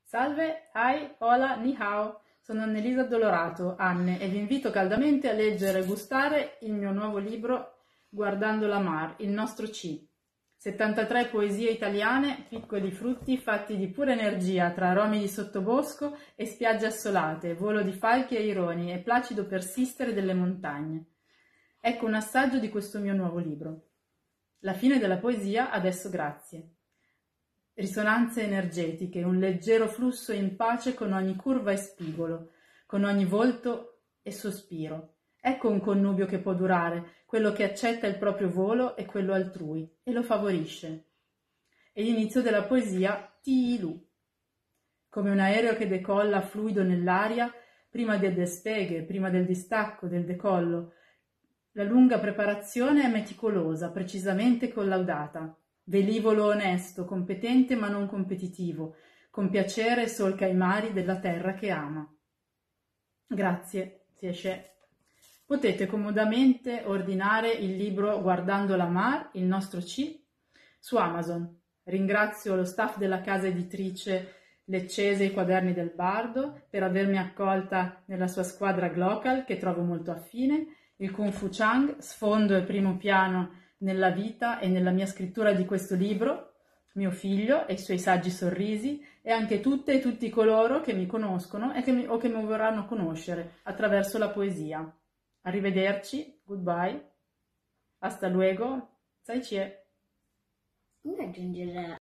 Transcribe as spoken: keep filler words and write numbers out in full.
Salve, hi, hola, ni hao. Sono Annelisa Dolorato, Anne, e vi invito caldamente a leggere e gustare il mio nuovo libro Guardando la Mar, il nostro C. settantatré poesie italiane, piccoli frutti fatti di pura energia tra aromi di sottobosco e spiagge assolate, volo di falchi e aironi e placido persistere delle montagne. Ecco un assaggio di questo mio nuovo libro. La fine della poesia, adesso grazie. Risonanze energetiche, un leggero flusso in pace con ogni curva e spigolo, con ogni volto e sospiro. Ecco un connubio che può durare, quello che accetta il proprio volo e quello altrui, e lo favorisce. E l'inizio della poesia Ti-Lu, come un aereo che decolla fluido nell'aria, prima del despeghe, prima del distacco, del decollo. La lunga preparazione è meticolosa, precisamente collaudata. Velivolo onesto, competente ma non competitivo, con piacere solca i mari della terra che ama. Grazie, Fiesce. Potete comodamente ordinare il libro Guardando la Mar, il nostro C, su Amazon. Ringrazio lo staff della casa editrice Leccese i Quaderni del Bardo per avermi accolta nella sua squadra Glocal, che trovo molto affine, il Kung Fu Chang, sfondo e primo piano nella vita e nella mia scrittura di questo libro, mio figlio e i suoi saggi sorrisi, e anche tutte e tutti coloro che mi conoscono e che mi, o che mi vorranno conoscere attraverso la poesia. Arrivederci, goodbye, hasta luego, zai cie. Come aggiungere